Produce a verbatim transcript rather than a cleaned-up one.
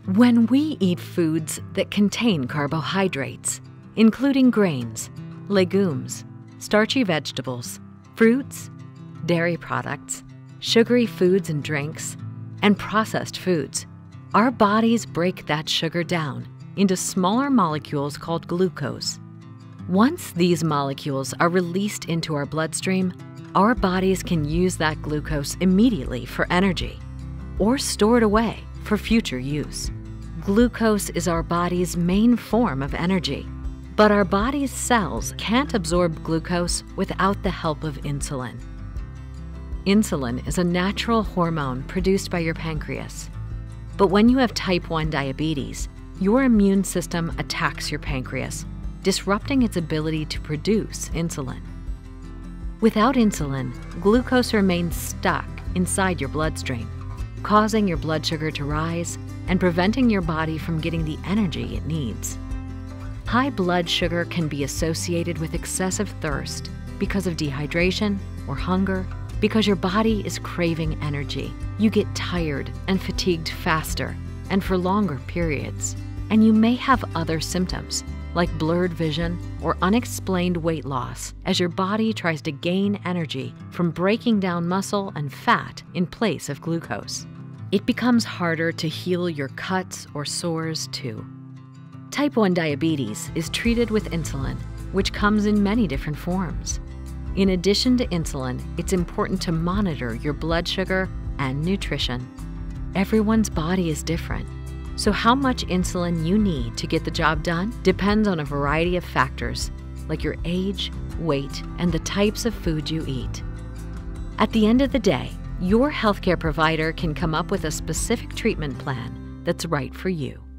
When we eat foods that contain carbohydrates, including grains, legumes, starchy vegetables, fruits, dairy products, sugary foods and drinks, and processed foods, our bodies break that sugar down into smaller molecules called glucose. Once these molecules are released into our bloodstream, our bodies can use that glucose immediately for energy or store it away for future use. Glucose is our body's main form of energy, but our body's cells can't absorb glucose without the help of insulin. Insulin is a natural hormone produced by your pancreas. But when you have type one diabetes, your immune system attacks your pancreas, disrupting its ability to produce insulin. Without insulin, glucose remains stuck inside your bloodstream, causing your blood sugar to rise and preventing your body from getting the energy it needs. High blood sugar can be associated with excessive thirst because of dehydration or hunger, because your body is craving energy. You get tired and fatigued faster and for longer periods. And you may have other symptoms like blurred vision or unexplained weight loss as your body tries to gain energy from breaking down muscle and fat in place of glucose. It becomes harder to heal your cuts or sores too. Type one diabetes is treated with insulin, which comes in many different forms. In addition to insulin, it's important to monitor your blood sugar and nutrition. Everyone's body is different, so how much insulin you need to get the job done depends on a variety of factors, like your age, weight, and the types of food you eat. At the end of the day, your healthcare provider can come up with a specific treatment plan that's right for you.